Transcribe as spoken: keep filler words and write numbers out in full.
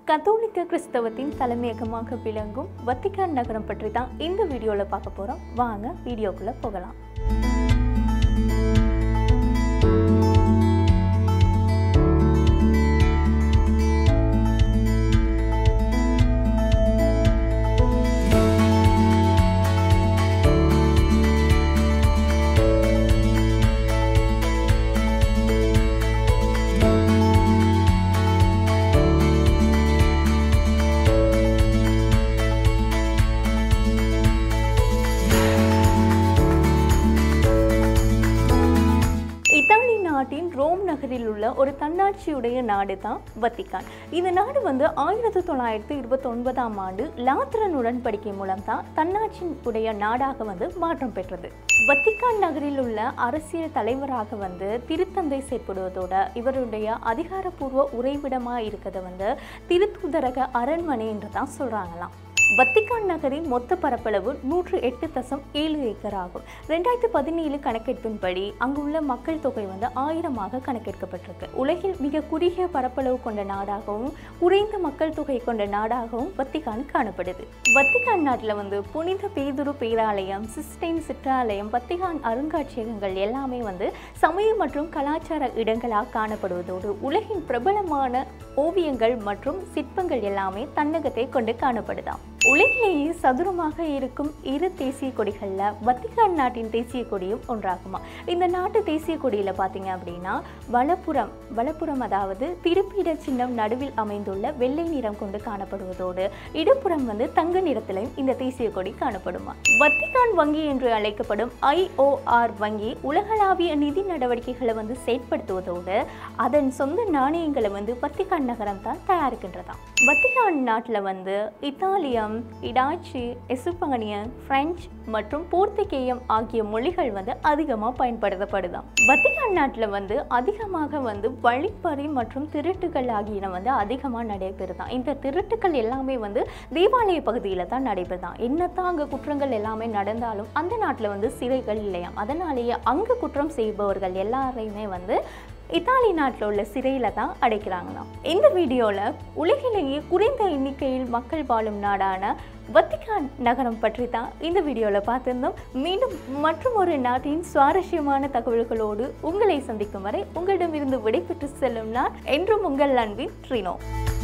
கத்தோலிக்க கிறிஸ்தவத்தின் தலைமையகமாக விளங்கும் வத்திக்கான் நகரம் பற்றி தான் இந்த வீடியோவில் பார்க்க போகிறோம். வாங்க வீடியோக்குள்ளே போகலாம். நாட்டின் ரோம் நகரில் உள்ள ஒரு தன்னாட்சியுடைய நாடு தான் வத்திக்கான். இந்த நாடு வந்து ஆயிரத்தி தொள்ளாயிரத்தி இருபத்தி ஒன்பதாம் ஆண்டு லாத்திரன் உடன்படிக்கை மூலம் தான் தன்னாட்சி உடைய நாடாக வந்து மாற்றம் பெற்றது. வத்திக்கான் நகரில் உள்ள அரசியல் தலைவராக வந்து திருத்தந்தை செயற்படுவதோட இவருடைய அதிகாரப்பூர்வ உறைவிடமாக இருக்கிறத வந்து திருத்தூதரக அரண்மனை என்று தான் சொல்றாங்களாம். வத்திக்கான் நகரின் மொத்த பரப்பளவு நூற்று எட்டு தசம் ஏழு ஏக்கர் ஆகும். ரெண்டாயிரத்தி பதினேழு கணக்கெடுப்பின்படி அங்குள்ள மக்கள் தொகை வந்து ஆயிரமாக கணக்கெடுக்கப்பட்டிருக்கு. உலகில் மிக குறுகிய பரப்பளவு கொண்ட நாடாகவும் குறைந்த மக்கள் தொகை கொண்ட நாடாகவும் வத்திக்கான் காணப்படுது. வத்திக்கான் நாட்டில் வந்து புனித பேதுரு பேராலயம், சிஸ்டைன் சிற்றாலயம், வத்திக்கான் அருங்காட்சியகங்கள் எல்லாமே வந்து சமய மற்றும் கலாச்சார இடங்களாக காணப்படுவதோடு உலகின் பிரபலமான ஓவியங்கள் மற்றும் சிற்பங்கள் எல்லாமே தன்னகத்தை கொண்டு காணப்படுதாம். உலகிலேயே சதுரமாக இருக்கும் இரு தேசிய கொடிகளில் வத்திக்கான் நாட்டின் தேசிய கொடியும் ஒன்றாகுமா. இந்த நாட்டு தேசிய கொடியில் பார்த்தீங்க அப்படின்னா வலப்புறம் வலப்புறம் அதாவது திருப்பீட சின்னம் நடுவில் அமைந்துள்ள வெள்ளை நிறம் கொண்டு காணப்படுவதோடு இடப்புறம் வந்து தங்க நிறத்திலையும் இந்த தேசிய கொடி காணப்படுமா. வத்திக்கான் வங்கி என்று அழைக்கப்படும் ஐ ஓ ஆர் வங்கி உலகளாவிய நிதி நடவடிக்கைகளை வந்து செயற்படுத்துவதோடு அதன் சொந்த நாணயங்களை வந்து வத்திக்கான் நகரம் தான் தயாரிக்கின்றதாம். வத்திக்கான் நாட்டில் வந்து இத்தாலியம், இடாச்சி, எசுப்பானியன், பிரெஞ்சு மற்றும் போர்த்துகேயம் ஆகிய மொழிகள் வந்து அதிகமாக பயன்படுத்தப்படுதாம். வத்திக்கான் நாட்டில் வந்து அதிகமாக வந்து வழிப்பறி மற்றும் திருட்டுகள் ஆகியன வந்து அதிகமாக நடைபெறுதான். இந்த திருட்டுகள் எல்லாமே வந்து தேவாலய பகுதியில் தான் நடைபெறுதான். என்னத்தான் அங்கே குற்றங்கள் எல்லாமே நடந்தாலும் அந்த நாட்டில் வந்து சிறைகள் இல்லையாம். அதனாலேயே அங்கே குற்றம் செய்பவர்கள் எல்லாரையுமே வந்து இத்தாலி நாட்டில் உள்ள சிறையில் தான் அடைக்கிறாங்களாம். இந்த வீடியோவில் உலகிலேயே குறைந்த எண்ணிக்கையில் மக்கள் வாழும் நாடான வத்திக்கான் நகரம் பற்றி தான் இந்த வீடியோவில் பார்த்துருந்தோம். மீண்டும் மற்றும் ஒரு நாட்டின் சுவாரஸ்யமான தகவல்களோடு உங்களை சந்திக்கும் வரை உங்களிடமிருந்து விடைபெற்று செல்லும் நான் என்றும் உங்கள் அன்பின் ட்ரினோ.